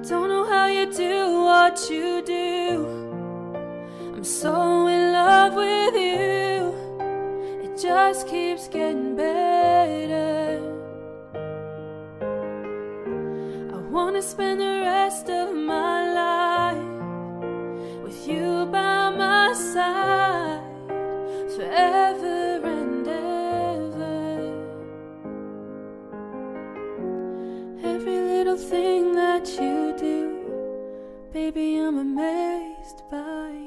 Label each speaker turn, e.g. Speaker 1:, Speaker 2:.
Speaker 1: don't know how you do what you do. I'm so in love with you. It just keeps getting better. I wanna spend the rest of my life with you by my side, forever and ever. Every little thing that you do, baby, I'm amazed by you.